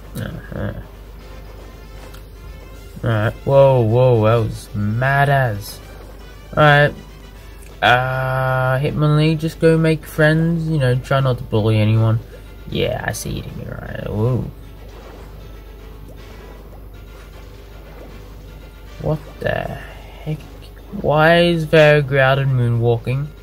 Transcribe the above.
Alright, whoa, that was mad as. Alright, Hitmonlee, just go make friends, you know, try not to bully anyone. Yeah, I see you doing it right. Whoa. What the heck? Why is there Groudon moonwalking?